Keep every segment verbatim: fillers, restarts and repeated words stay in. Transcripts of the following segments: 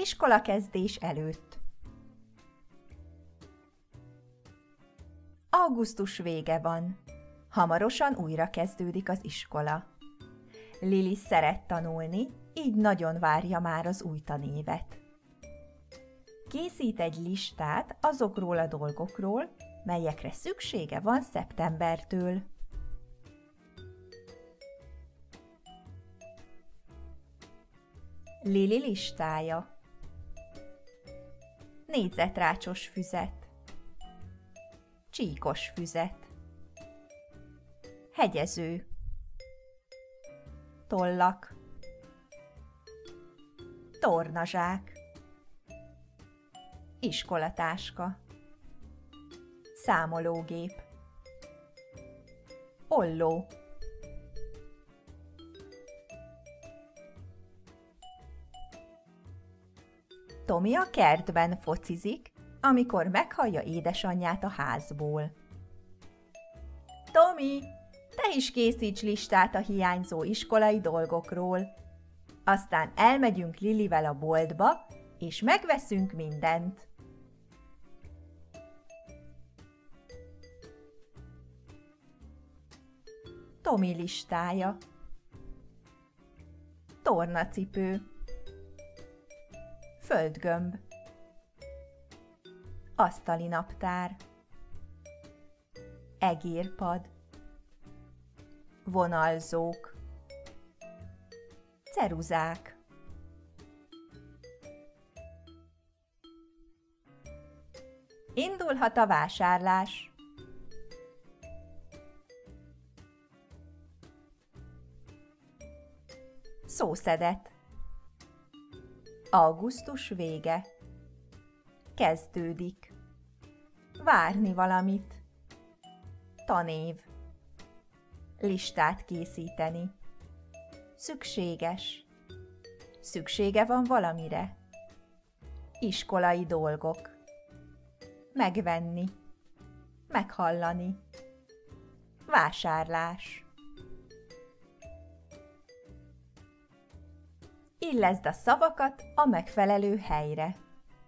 Iskolakezdés előtt. Augusztus vége van. Hamarosan újra kezdődik az iskola. Lili szeret tanulni, így nagyon várja már az új tanévet. Készít egy listát azokról a dolgokról, melyekre szüksége van szeptembertől. Lili listája. Négyzetrácsos füzet, csíkos füzet, hegyező, tollak, tornazsák, iskolatáska, számológép, olló. Tomi a kertben focizik, amikor meghallja édesanyját a házból. Tomi, te is készíts listát a hiányzó iskolai dolgokról. Aztán elmegyünk Lilivel a boltba, és megveszünk mindent. Tomi listája. Tornacipő, földgömb, asztali naptár, egérpad, vonalzók, ceruzák. Indulhat a vásárlás. Szószedet. Augusztus vége. Kezdődik. Várni valamit. Tanév. Listát készíteni. Szükséges. Szüksége van valamire. Iskolai dolgok. Megvenni. Meghallani. Vásárlás. Illeszd a szavakat a megfelelő helyre.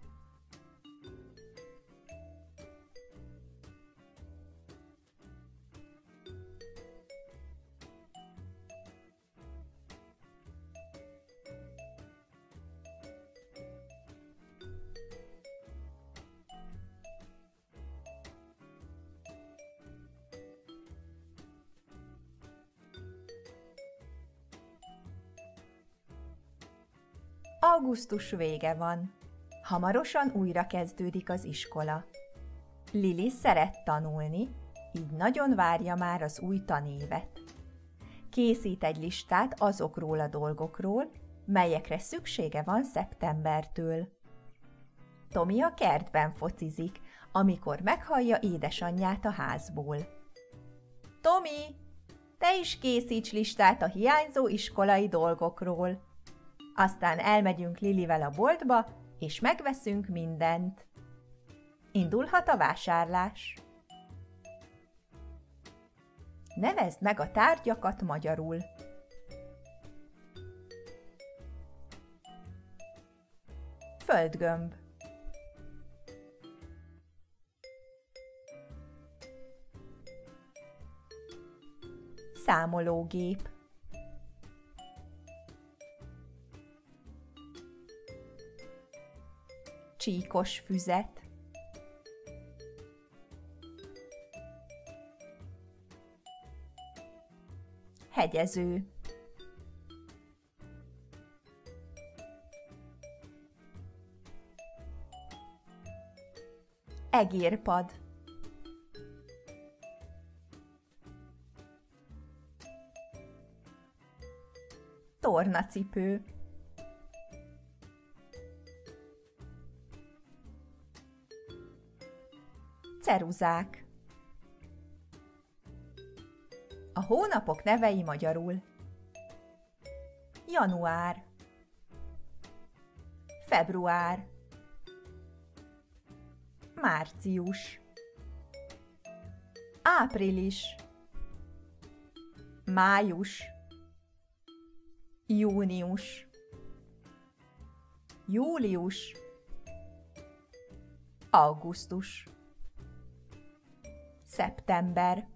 Augusztus vége van. Hamarosan újra kezdődik az iskola. Lili szeret tanulni, így nagyon várja már az új tanévet. Készít egy listát azokról a dolgokról, melyekre szüksége van szeptembertől. Tomi a kertben focizik, amikor meghallja édesanyját a házból. Tomi, te is készíts listát a hiányzó iskolai dolgokról. Aztán elmegyünk Lilivel a boltba, és megveszünk mindent. Indulhat a vásárlás. Nevezd meg a tárgyakat magyarul. Földgömb, számológép, csíkos füzet, hegyező, egérpad, tornacipő, ceruzák. A hónapok nevei magyarul: január, február, március, április, május, június, július, augusztus, szeptember,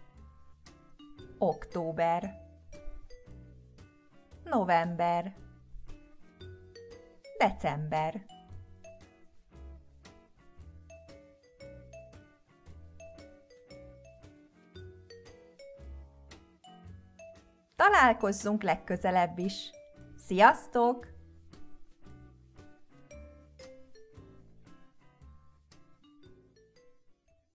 október, november, december. Találkozzunk legközelebb is. Sziasztok!